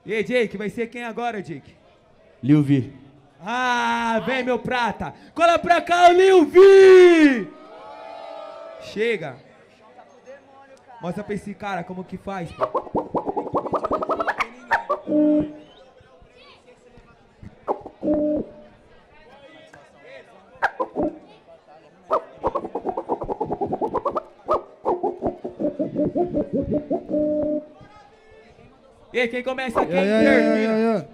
E aí, Jake, vai ser quem agora, Jake? Lil V. Ah, vem, meu prata. Cola pra cá, o Lil V. Chega. Mostra pra esse cara como que faz. E aí, quem começa, quem termina?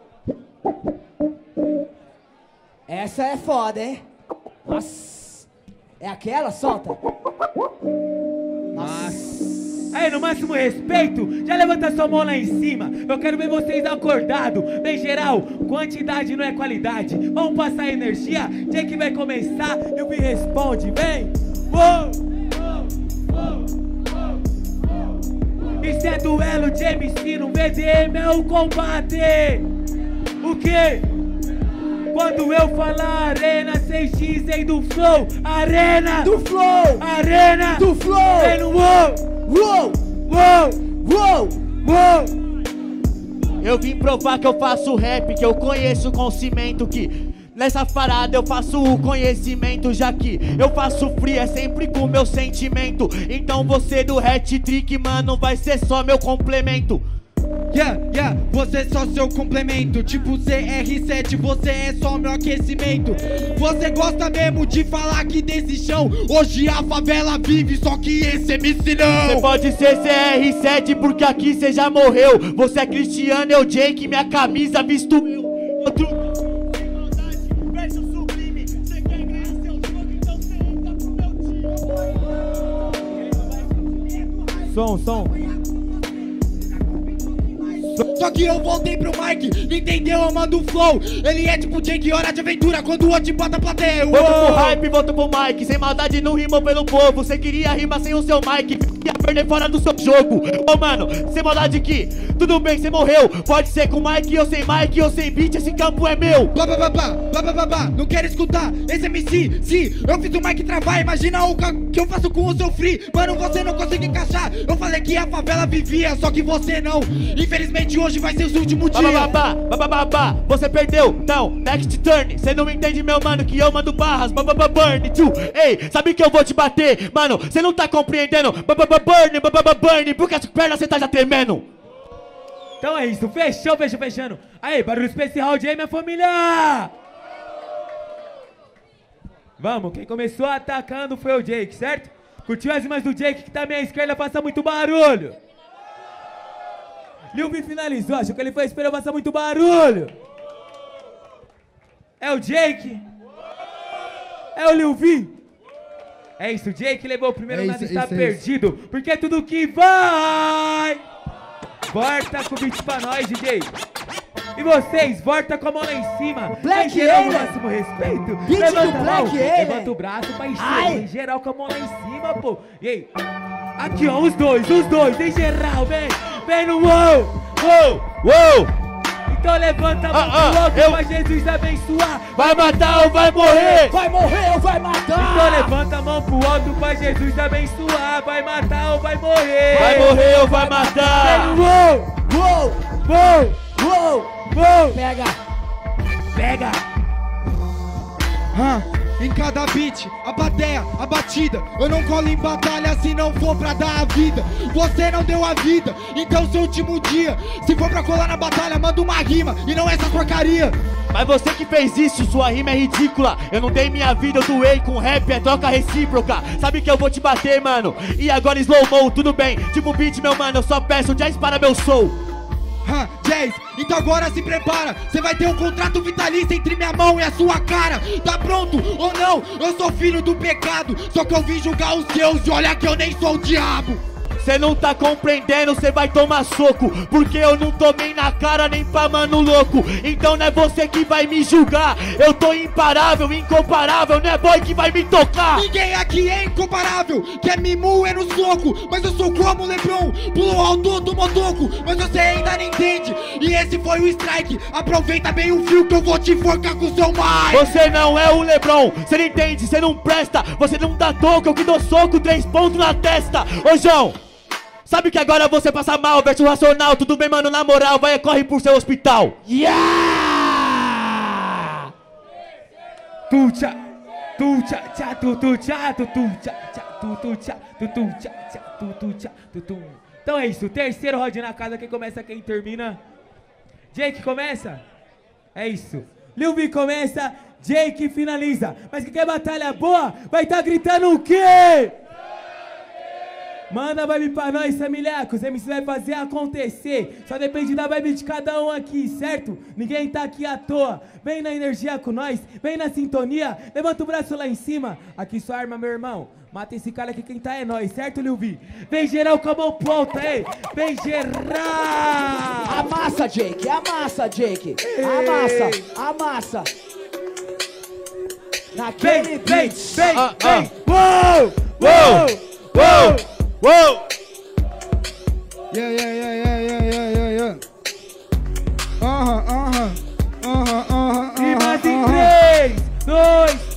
Essa é foda, hein? Nossa. É aquela? Solta. Nossa. Aí, no máximo respeito, já levanta sua mão lá em cima. Eu quero ver vocês acordados. Bem geral, quantidade não é qualidade. Vamos passar energia, Jake vai começar e o me responde, vem. Uou. Isso é duelo de MC, no VDM é o combate. O quê? Quando eu falar arena, 6x vem do flow. Arena Do flow. Arena Do flow. Vem no uou. Uou. Uou. Uou. Uou. Eu vim provar que eu faço rap, que eu conheço com cimento, que nessa parada eu faço o conhecimento, já que eu faço free, é sempre com meu sentimento. Então você do hat-trick, mano, vai ser só meu complemento. Você é só seu complemento. Tipo CR7, você é só meu aquecimento. Você gosta mesmo de falar que desse chão hoje a favela vive, só que esse MC não. Você pode ser CR7 porque aqui cê já morreu. Você é Cristiano, eu Jake, minha camisa visto eu. Outro Som. Só que eu voltei pro Mike, entendeu? Eu mando o flow. Ele é tipo Jake, hora de aventura, quando o outro bota a plateia. volto pro hype, volto pro Mike. Sem maldade não rimou pelo povo. Cê queria rimar sem o seu Mike, ia perder fora do seu jogo. Ô mano, sem maldade que tudo bem, cê morreu. Pode ser com Mike ou sem Mike ou sem beat, esse campo é meu. Blá, não quero escutar esse MC. Se eu fiz o Mike travar, imagina o que eu faço com o seu free. Mano, você não consegue encaixar. Eu falei que a favela vivia, só que você não. Infelizmente hoje vai ser o seu último dia. Você perdeu, então, next turn. Cê não me entende, meu mano, que eu mando barras. Burn, tio. Ei, sabe que eu vou te bater, mano, cê não tá compreendendo. Burn, porque as pernas cê tá já tremendo. Então é isso, fechando. Aí, barulho especial de aí, minha família. Vamos, quem começou atacando foi o Jake, certo? Curtiu as rimas do Jake, que tá à minha esquerda, faça muito barulho. Lil V finalizou, achou que ele foi esperar passar muito barulho. É o Jake? É o Lil V? É isso, o Jake levou o primeiro, nada está perdido. Porque é tudo que vai. Volta com o beat pra nós, DJ. E vocês, volta com a mão lá em cima. Black em geral, Alien. o máximo respeito. Beat Levanta do a mão, Black Alien. levanta o braço pra encher. Ai. Em geral, com a mão lá em cima, pô. E aí? Aqui, ó, os dois, em geral, vem no uou. Então levanta a mão pro alto pra Jesus abençoar. Vai matar ou vai morrer? Vai morrer ou vai matar? Então levanta a mão pro alto pra Jesus abençoar. Vai matar ou vai morrer? Vai morrer ou vai Vem matar? no Uou. uou. Pega. Em cada beat, a bateia, a batida. Eu não colo em batalha se não for pra dar a vida. Você não deu a vida, então seu último dia. Se for pra colar na batalha, manda uma rima e não essa porcaria. Mas você que fez isso, sua rima é ridícula. Eu não dei minha vida, eu doei com rap, é troca recíproca. Sabe que eu vou te bater, mano. E agora slow-mo, tudo bem. Tipo beat, meu mano, eu só peço jazz para meu soul. Jazz, então agora se prepara. Você vai ter um contrato vitalício entre minha mão e a sua cara. Tá pronto ou não? Eu sou filho do pecado, só que eu vim julgar os seus e olha que eu nem sou o diabo. Cê não tá compreendendo, cê vai tomar soco. Porque eu não tomei na cara nem pra mano louco. Então não é você que vai me julgar. Eu tô imparável, incomparável. Não é boy que vai me tocar. Ninguém aqui é incomparável. Quer me moer no soco, mas eu sou como o Lebron. Pulou alto, tomou toco, mas você ainda não entende. E esse foi o strike. Aproveita bem o fio que eu vou te enforcar com o seu mic. Você não é o Lebron, cê não entende, cê não presta. Você não dá toco, eu que dou soco, 3 pontos na testa. Ô João, Sabe que agora você passa mal, verso racional. Tudo bem, mano, na moral, vai, corre pro seu hospital. Yeah! Tu-tcha, tu-tcha, tcha, tu-tu-tcha, tu-tu-tcha, tcha, tu-tu-tcha, tu-tu-tcha, tcha, tu-tu-tcha, tu-tu. Então é isso, terceiro round na casa, quem começa, quem termina. Jake começa? É isso. Lil V começa, Jake finaliza. Mas quem quer batalha boa, vai tá gritando o quê? Manda a vibe pra nós, familhacos. MC vai fazer acontecer. Só depende da vibe de cada um aqui, certo? Ninguém tá aqui à toa. Vem na energia com nós, vem na sintonia. Levanta o braço lá em cima. Aqui sua arma, meu irmão. Mata esse cara aqui, quem tá é nós, certo, Lil V? Vem geral com a mão pronta, ei! Vem geral! Amassa, Jake, amassa, Jake. Amassa, amassa. Naquele Vem! Uou! Uou! Uou! Uou! Yeah. E mais em 3, 2...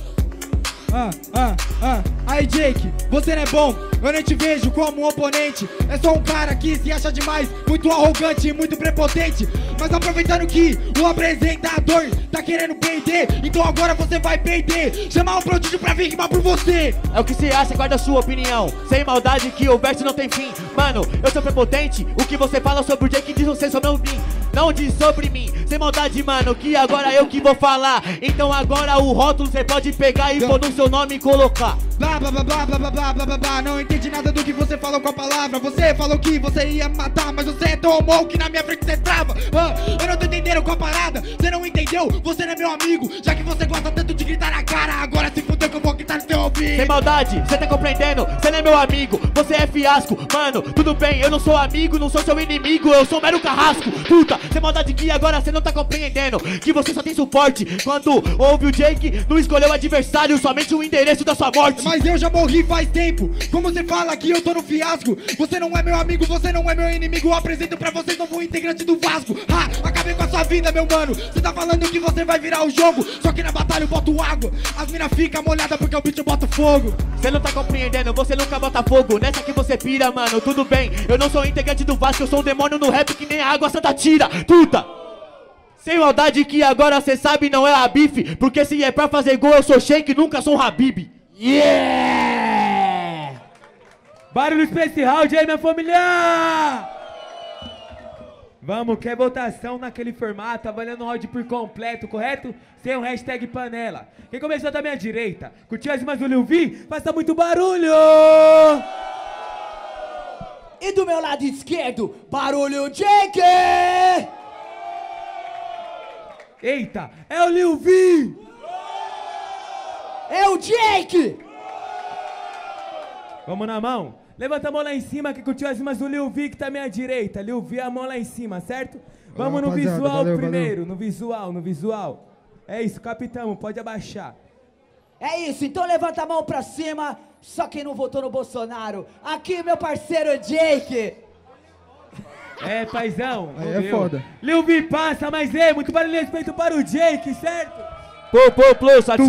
Aí Jake, você não é bom, eu nem te vejo como um oponente. É só um cara que se acha demais, muito arrogante e muito prepotente. Mas aproveitando que o apresentador tá querendo perder, então agora você vai perder. Chamar um prodígio pra vir rimar por você. É o que você acha, guarda a sua opinião. Sem maldade que o verso não tem fim. Mano, eu sou prepotente. O que você fala sobre o Jake diz você sobre mim. Não diz sobre mim. Sem maldade, mano, que agora eu que vou falar. Então agora o rótulo você pode pegar e pôr no seu nome e colocar. Blá blá blá blá blá blá blá blá blá blá. Não entendi nada do que você falou com a palavra. Você falou que você ia matar, mas você tomou que na minha frente você trava. Eu não tô entendendo com a parada. Você não entendeu? Você não é meu amigo. Já que você gosta tanto de gritar na cara, agora se fudeu que eu vou gritar no seu ouvido. Sem maldade, você tá compreendendo? Você não é meu amigo, você é fiasco. Mano, tudo bem, eu não sou amigo, não sou seu inimigo, eu sou mero carrasco. Puta, sem maldade que agora você não tá compreendendo que você só tem suporte quando ouve o Jake, não escolheu o adversário, somente o endereço da sua morte. Mas eu já morri faz tempo. Como você fala que eu tô no fiasco? Você não é meu amigo, você não é meu inimigo. Eu apresento pra vocês novo integrante do Vasco. Acabei com a sua vida, meu mano. Você tá falando que você vai virar o jogo, só que na batalha eu boto água. As mina ficam molhadas porque o bicho bota fogo. Você não tá compreendendo, você nunca bota fogo. Nessa que você pira, mano, tudo bem. Eu não sou integrante do Vasco, eu sou um demônio no rap que nem a água santa tira. Puta! Sem maldade que agora cê sabe não é a bife. Porque se é pra fazer gol eu sou Sheik, nunca sou um Habib. Yeah! Barulho pra esse round aí, minha família! Vamos, quer votação naquele formato, avaliando o round por completo, correto? Sem um hashtag panela. Quem começou da minha direita, curtiu as rimas do Lil V? Faça muito barulho! E do meu lado esquerdo, barulho Jake! Eita, é o Lil V! É o Jake! Vamos na mão. Levanta a mão lá em cima que curtiu as rimas do Lil V que tá à minha direita. Lil V, a mão lá em cima, certo? Vamos no visual primeiro, no visual. É isso, capitão, pode abaixar. É isso, então levanta a mão pra cima. Só quem não votou no Bolsonaro. Aqui, meu parceiro Jake. É, paizão. Aí é foda. Lil V passa, mas muito barulho e respeito para o Jake, certo? Pô, satisfação.